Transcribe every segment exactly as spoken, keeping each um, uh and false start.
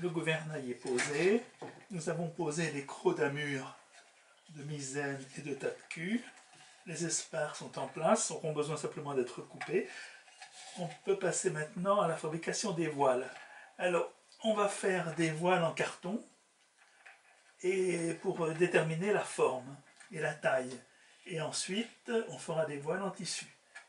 le gouvernail est posé. Nous avons posé les crocs d'amure de misaine et de tape-cul. Les espars sont en place, auront besoin simplement d'être coupés. On peut passer maintenant à la fabrication des voiles. Alors, on va faire des voiles en carton et pour déterminer la forme et la taille. Et ensuite, on fera des voiles en tissu.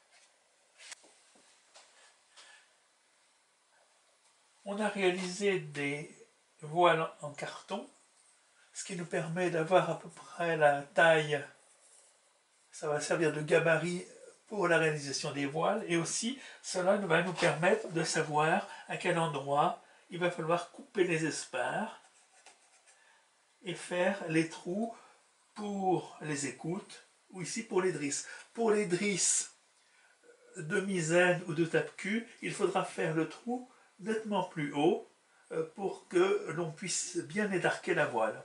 On a réalisé des voiles en carton, ce qui nous permet d'avoir à peu près la taille. Ça va servir de gabarit pour la réalisation des voiles, et aussi cela va nous permettre de savoir à quel endroit il va falloir couper les espars et faire les trous pour les écoutes, ou ici pour les drisses. Pour les drisses de misaine ou de tape-cul, il faudra faire le trou nettement plus haut pour que l'on puisse bien édarquer la voile.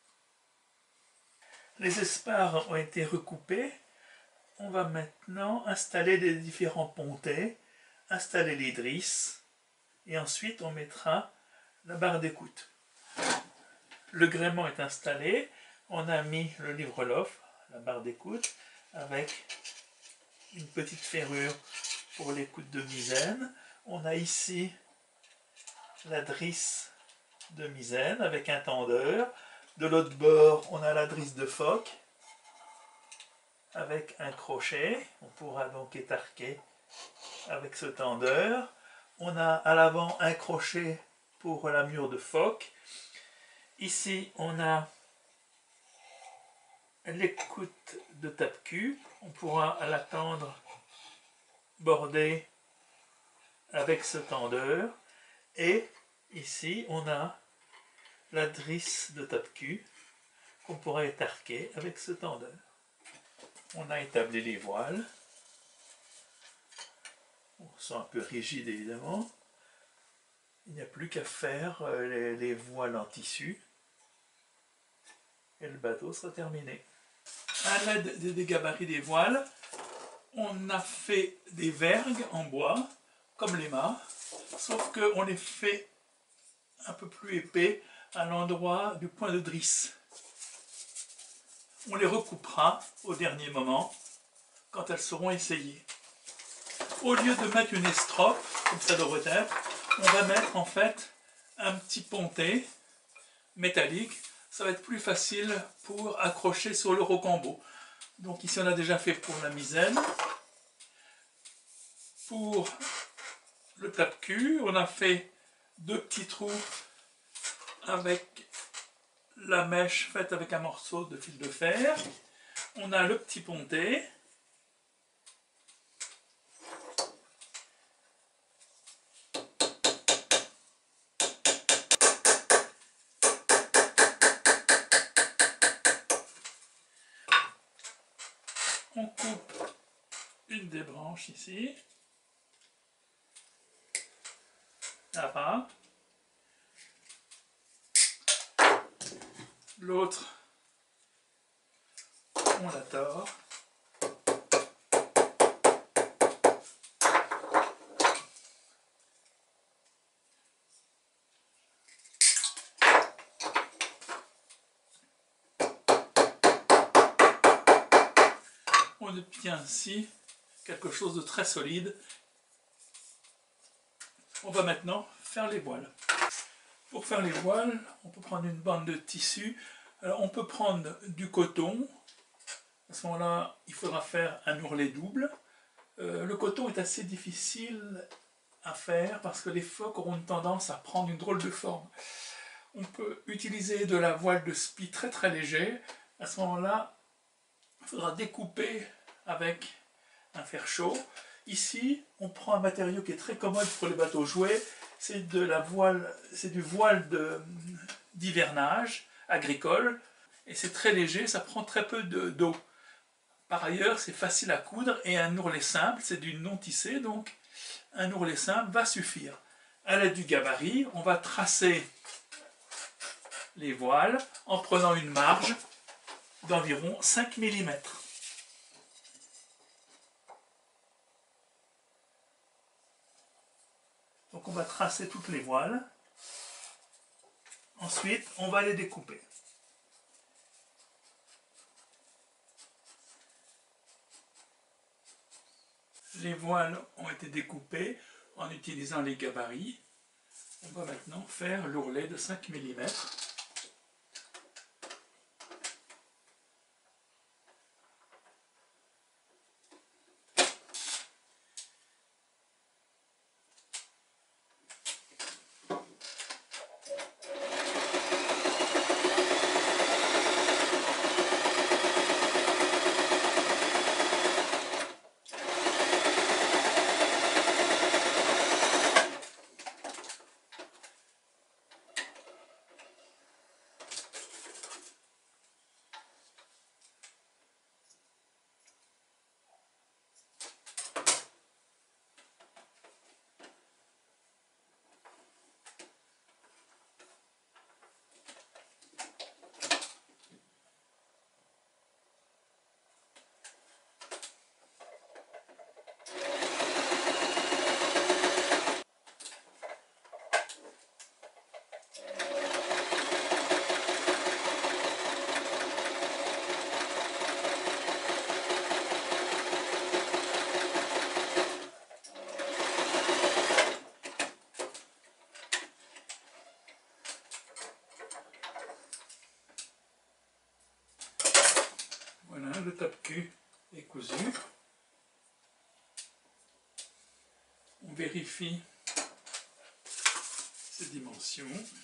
Les espars ont été recoupés. On va maintenant installer les différents pontets, installer les drisses, et ensuite on mettra la barre d'écoute. Le gréement est installé, on a mis le livre-lof, la barre d'écoute, avec une petite ferrure pour l'écoute de misaine. On a ici la drisse de misaine avec un tendeur. De l'autre bord, on a la drisse de phoque avec un crochet. On pourra donc étarquer avec ce tendeur. On a à l'avant un crochet pour la mure de phoque. Ici, on a l'écoute de tape-cul. On pourra l'attendre bordée avec ce tendeur. Et ici, on a la drisse de tape-cul qu'on pourra étarquer avec ce tendeur. On a établi les voiles. Bon, elles sont un peu rigides évidemment. Il n'y a plus qu'à faire les, les voiles en tissu. Et le bateau sera terminé. À l'aide des gabarits des voiles, on a fait des vergues en bois, comme les mâts, sauf qu'on les fait un peu plus épais à l'endroit du point de drisse. On les recoupera au dernier moment, quand elles seront essayées. Au lieu de mettre une estrope, comme ça devrait être, on va mettre en fait un petit pontet métallique. Ça va être plus facile pour accrocher sur le rocambeau. Donc ici on a déjà fait pour la misaine. Pour le tape-cul, on a fait deux petits trous avec la mèche faite avec un morceau de fil de fer. On a le petit pontet. On coupe une des branches ici. Là-bas. L'autre, on la tord. On obtient ainsi quelque chose de très solide. On va maintenant faire les voiles. Pour faire les voiles, on peut prendre une bande de tissu. Alors on peut prendre du coton. À ce moment-là, il faudra faire un ourlet double. Euh, le coton est assez difficile à faire parce que les phoques auront une tendance à prendre une drôle de forme. On peut utiliser de la voile de spi très très léger. À ce moment-là, il faudra découper avec un fer chaud. Ici, on prend un matériau qui est très commode pour les bateaux jouets. C'est de la voile, c'est du voile d'hivernage agricole. Et c'est très léger, ça prend très peu d'eau. Par ailleurs, c'est facile à coudre et un ourlet simple, c'est du non tissé, donc un ourlet simple va suffire. À l'aide du gabarit, on va tracer les voiles en prenant une marge d'environ cinq millimètres. Donc on va tracer toutes les voiles. Ensuite, on va les découper. Les voiles ont été découpées en utilisant les gabarits. On va maintenant faire l'ourlet de cinq millimètres. Voilà, le tape-cul est cousu. On vérifie ses dimensions.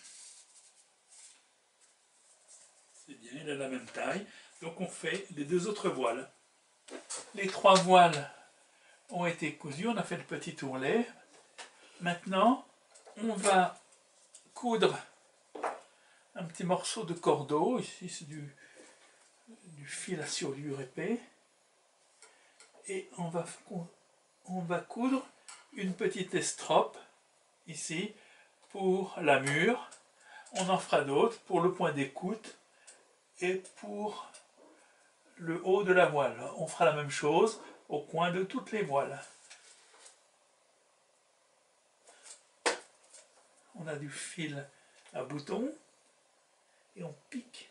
C'est bien, il a la même taille. Donc on fait les deux autres voiles. Les trois voiles ont été cousues, on a fait le petit ourlet. Maintenant, on va coudre un petit morceau de cordeau. Ici, c'est du, du fil à soudure épais. Et on va, on va coudre une petite estrope, ici, pour la mûre. On en fera d'autres pour le point d'écoute et pour le haut de la voile. On fera la même chose au coin de toutes les voiles. On a du fil à boutons et on pique.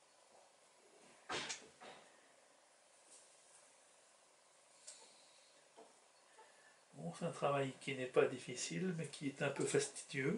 Bon, c'est un travail qui n'est pas difficile, mais qui est un peu fastidieux.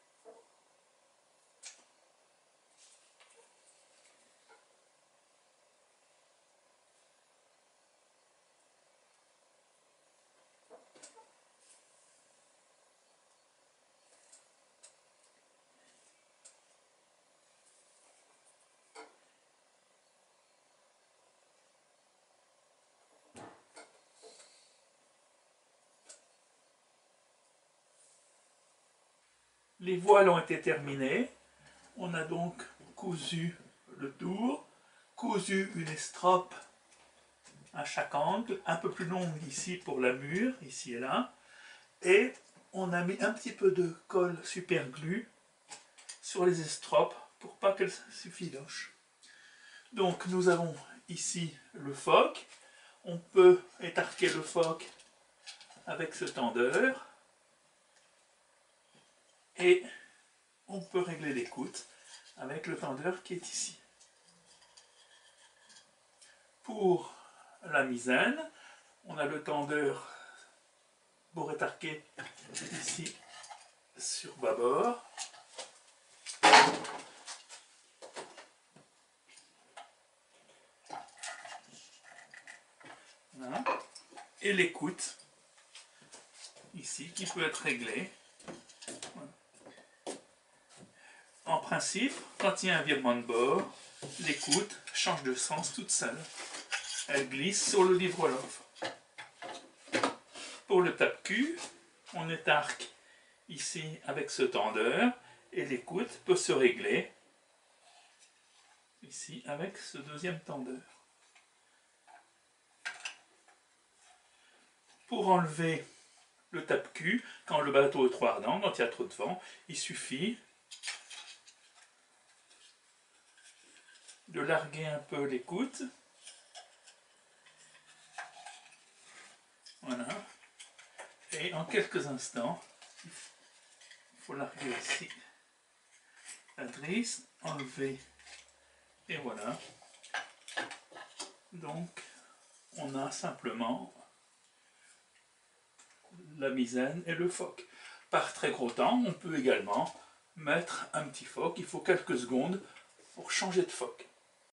Les voiles ont été terminées. On a donc cousu le tour, cousu une estrope à chaque angle, un peu plus longue ici pour la mûre, ici et là. Et on a mis un petit peu de colle super glue sur les estropes pour pas qu'elles s'effilochent. Donc nous avons ici le phoque. On peut étarquer le phoque avec ce tendeur. Et on peut régler l'écoute avec le tendeur qui est ici. Pour la misaine, on a le tendeur pour étarquer ici sur bâbord. Voilà. Et l'écoute ici qui peut être réglée. Voilà. En principe, quand il y a un virement de bord, l'écoute change de sens toute seule. Elle glisse sur le livre Wolof. Pour le tape-cul, on étarque ici avec ce tendeur et l'écoute peut se régler ici avec ce deuxième tendeur. Pour enlever le tape-cul, quand le bateau est trop ardent, quand il y a trop de vent, il suffit de larguer un peu l'écoute. Voilà. Et en quelques instants, il faut larguer aussi la drisse, enlever, et voilà. Donc, on a simplement la misaine et le phoque. Par très gros temps, on peut également mettre un petit phoque. Il faut quelques secondes pour changer de phoque.